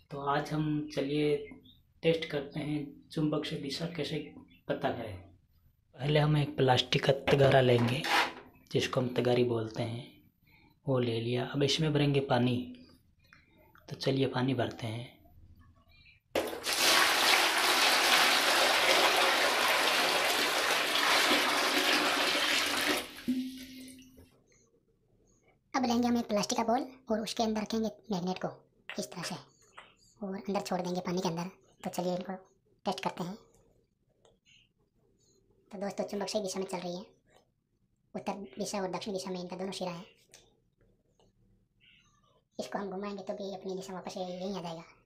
तो आज हम चलिए टेस्ट करते हैं चुंबक से दिशा कैसे पता करें। पहले हम एक प्लास्टिक का तगारा लेंगे जिसको हम तगारी बोलते हैं, वो ले लिया। अब इसमें भरेंगे पानी। तो चलिए पानी भरते हैं। अब लेंगे हम एक प्लास्टिक का बॉल और उसके अंदर रखेंगे मैग्नेट को इस तरह से और अंदर छोड़ देंगे पानी के अंदर। तो चलिए इनको टेस्ट करते हैं। तो दोस्तों चुंबक सही दिशा में चल रही है। उत्तर दिशा और दक्षिण दिशा में इनका दोनों सिरा है। इसको हम घुमाएंगे तो भी अपनी दिशा वापस यहीं आ जाएगा।